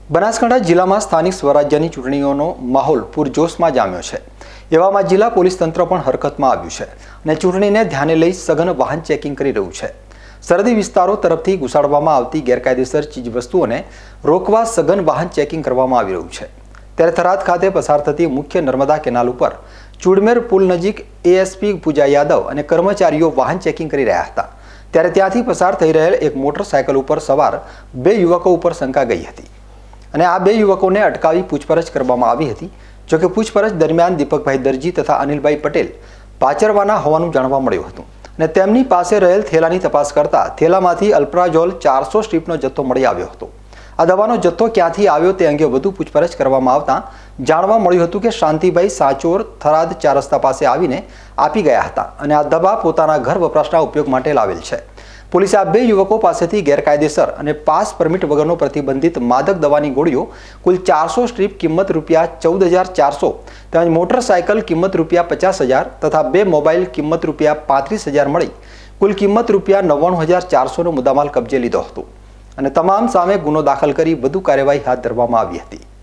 બનાસકાંઠા જિલ્લામાં સ્થાનિક સ્વરાજ્યની ચૂંટણીઓનો માહોલ પૂરજોશમાં જામ્યો છે। એવામાં જિલ્લા પોલીસ તંત્ર પણ હરકતમાં આવ્યું છે અને ચૂંટણીને ધ્યાને લઈ સઘન વાહન ચેકિંગ કરી રહ્યું છે। સરહદી વિસ્તારો તરફથી ઘુસાડવામાં આવતી ગેરકાયદેસર ચીજવસ્તુઓને રોકવા સઘન વાહન ચેકિંગ કરવામાં આવી રહ્યું છે। ત્યારે થરાદ ખાતે પસાર થતી મુખ્ય નર્મદા કેનાલ ઉપર ચુડમેર પુલ નજીક એએસપી પૂજા યાદવ અને કર્મચારીઓ વાહન ચેકિંગ કરી રહ્યા હતા। ત્યારે ત્યાંથી પસાર થઈ રહેલ એક મોટરસાયકલ ઉપર સવાર બે યુવકો ઉપર શંકા ગઈ હતી અને આ બે યુવકોને અટકાવી પૂછપરછ કરવામાં આવી હતી। જો કે પૂછપરછ દરમિયાન દીપકભાઈ દરજી તથા અનિલભાઈ પટેલ પાચરવાના હોવાનું જાણવા મળ્યું હતું અને તેમની પાસે રહેલ થેલાની તપાસ કરતા થેલામાંથી અલ્પ્રાઝોલ 400 સ્ટ્રીપનો જથ્થો મળી આવ્યો હતો। આ દવાનો જથ્થો ક્યાંથી આવ્યો તે અંગે વધુ પૂછપરછ કરવામાં આવતા જાણવા મળ્યું હતું કે શાંતિભાઈ સાચોર થરાદ 4 રસ્તા પાસે આવીને આપી ગયા હતા અને આ દવા પોતાના ઘર વપરાશના ઉપયોગ માટે લાવેલ છે। પોલીસે આ બે યુવકો પાસેથી ગેરકાયદેસર અને પાસ પરમિટ વગરનો પ્રતિબંધિત માદક દવાની ગોળીઓ કુલ 400 સ્ટ્રીપ કિંમત ₹14,400 તેમજ મોટરસાયકલ કિંમત ₹50,000 તથા બે મોબાઈલ કિંમત ₹35,000 મળી કુલ કિંમત ₹99,400નો મુદ્દામાલ કબજે લીધો હતો અને તમામ સામે ગુનો દાખલ કરી વધુ કાર્યવાહી હાથ ધરવામાં આવી હતી।